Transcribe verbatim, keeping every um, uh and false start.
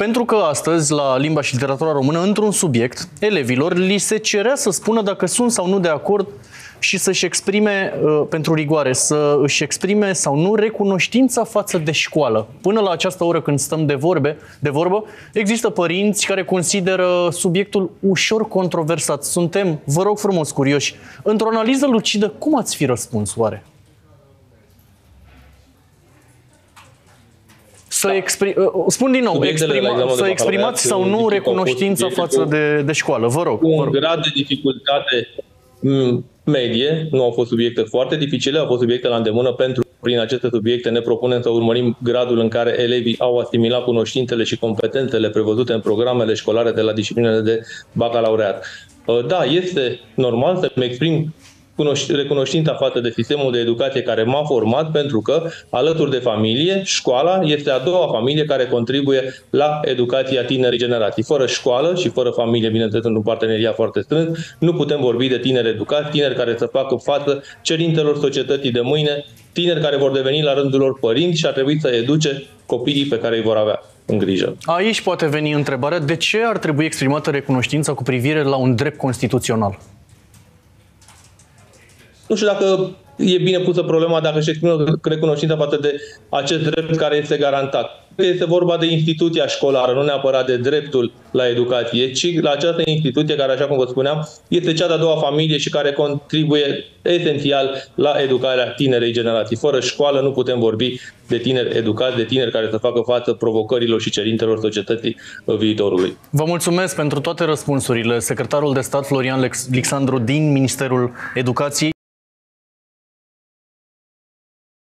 Pentru că astăzi, la limba și literatura română, într-un subiect, elevilor li se cerea să spună dacă sunt sau nu de acord și să-și exprime, pentru rigoare, să își exprime sau nu recunoștința față de școală. Până la această oră, când stăm de, vorbe, de vorbă, există părinți care consideră subiectul ușor controversat. Suntem, vă rog frumos, curioși. Într-o analiză lucidă, cum ați fi răspuns, oare? Să da. expri... Spun din nou, exprima... să exprimați sau nu recunoștința față de, de școală. Vă rog. Cu un vă rog. grad de dificultate medie, nu au fost subiecte foarte dificile, au fost subiecte la îndemână pentru prin aceste subiecte ne propunem să urmărim gradul în care elevii au asimilat cunoștințele și competențele prevăzute în programele școlare de la disciplinele de bacalaureat. Da, este normal să-mi exprim recunoștința față de sistemul de educație care m-a format, pentru că, alături de familie, școala este a doua familie care contribuie la educația tinerii generații. Fără școală și fără familie, bineînțeles, în un parteneriat foarte strâns, nu putem vorbi de tineri educați, tineri care să facă față cerințelor societății de mâine, tineri care vor deveni la rândul lor părinți și ar trebui să educe copiii pe care îi vor avea în grijă. Aici poate veni întrebarea, de ce ar trebui exprimată recunoștința cu privire la un drept constituțional? Nu știu dacă e bine pusă problema dacă își exprimă recunoștința față de acest drept care este garantat. Este vorba de instituția școlară, nu neapărat de dreptul la educație, ci la această instituție care, așa cum vă spuneam, este cea de-a doua familie și care contribuie esențial la educarea tinerei generații. Fără școală nu putem vorbi de tineri educați, de tineri care să facă față provocărilor și cerințelor societății viitorului. Vă mulțumesc pentru toate răspunsurile. Secretarul de stat Florian Lixandru din Ministerul Educației.